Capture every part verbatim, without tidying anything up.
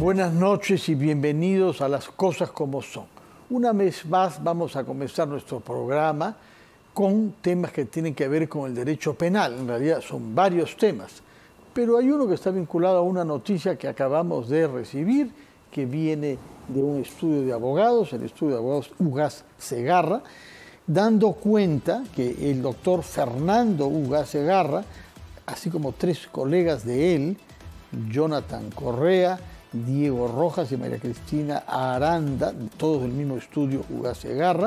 Buenas noches y bienvenidos a Las Cosas Como Son. Una vez más vamos a comenzar nuestro programa con temas que tienen que ver con el derecho penal. En realidad son varios temas, pero hay uno que está vinculado a una noticia que acabamos de recibir, que viene de un estudio de abogados, el estudio de abogados Ugaz Segarra, dando cuenta que el doctor Fernando Ugaz Segarra, así como tres colegas de él, Jonathan Correa, Diego Rojas y María Cristina Aranda, todos del mismo estudio Ugaz Segarra,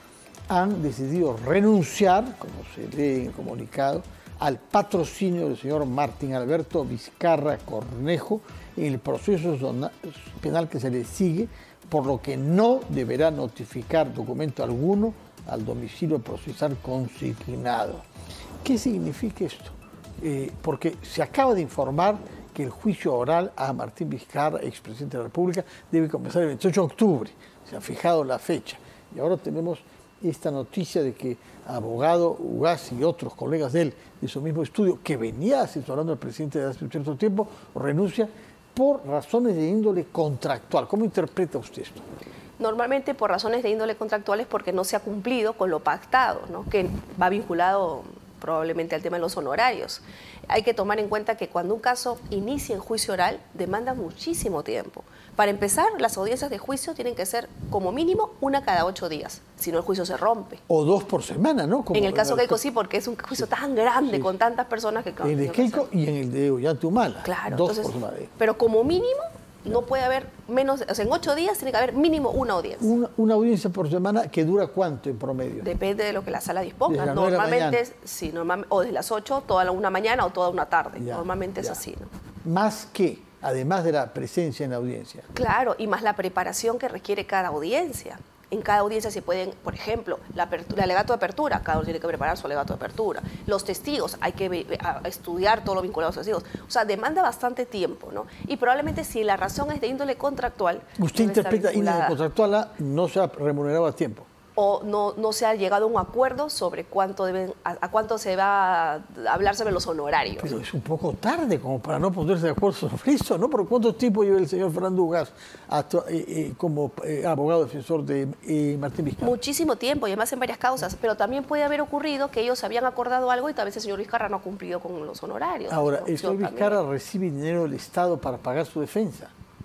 han decidido renunciar, como se lee en el comunicado, al patrocinio del señor Martín Alberto Vizcarra Cornejo en el proceso penal que se le sigue, por lo que no deberá notificar documento alguno al domicilio procesal consignado. ¿Qué significa esto? Eh, porque se acaba de informar que el juicio oral a Martín Vizcarra, expresidente de la República, debe comenzar el veintiocho de octubre. Se ha fijado la fecha. Y ahora tenemos esta noticia de que abogado Ugaz y otros colegas de él, de su mismo estudio, que venía asesorando al presidente desde hace un cierto tiempo, renuncia por razones de índole contractual. ¿Cómo interpreta usted esto? Normalmente por razones de índole contractual es porque no se ha cumplido con lo pactado, ¿no? Que va vinculado probablemente al tema de los honorarios. Hay que tomar en cuenta que cuando un caso inicia en juicio oral, demanda muchísimo tiempo. Para empezar, las audiencias de juicio tienen que ser como mínimo una cada ocho días, si no el juicio se rompe. O dos por semana, ¿no? Como en el caso de Keiko sí, porque es un juicio sí. tan grande, sí. con tantas personas que... En el de Keiko y en el de Ollantumala. Claro, dos entonces, por semana. Pero como mínimo no puede haber menos, o sea, en ocho días tiene que haber mínimo una audiencia. Una, una audiencia por semana que dura ¿cuánto en promedio? Depende de lo que la sala disponga. Desde Normalmente, sí, normal, o de las ocho, toda una mañana o toda una tarde. Ya, Normalmente ya. es así, ¿no? Más que, además de la presencia en la audiencia. Claro, y más la preparación que requiere cada audiencia. En cada audiencia se pueden, por ejemplo, la el alegato de apertura, cada uno tiene que preparar su alegato de apertura. Los testigos, hay que estudiar todo lo vinculado a los testigos. O sea, demanda bastante tiempo, ¿no? Y probablemente si la razón es de índole contractual... ¿Usted interpreta índole contractual a no se ha remunerado a tiempo? O no, no se ha llegado a un acuerdo sobre cuánto deben, a, a cuánto se va a hablar sobre los honorarios. Pero es un poco tarde como para no ponerse de acuerdo sobre eso, ¿no? ¿Por cuánto tiempo lleva el señor Fernando Ugaz eh, eh, como eh, abogado defensor de eh, Martín Vizcarra? Muchísimo tiempo, y además en varias causas, pero también puede haber ocurrido que ellos habían acordado algo y tal vez el señor Vizcarra no ha cumplido con los honorarios. Ahora, ¿el señor Vizcarra también recibe dinero del Estado para pagar su defensa?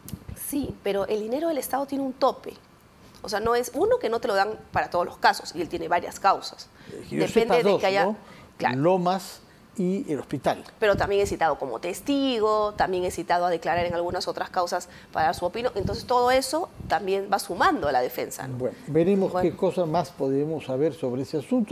Sí, pero el dinero del Estado tiene un tope. O sea, no es uno que no te lo dan para todos los casos, y él tiene varias causas. Yo Depende de dos, que haya... ¿no? Claro. Lomas y el hospital. Pero también es citado como testigo, también es citado a declarar en algunas otras causas para dar su opinión. Entonces, todo eso también va sumando a la defensa, ¿no? Bueno, veremos bueno. qué cosas más podemos saber sobre ese asunto.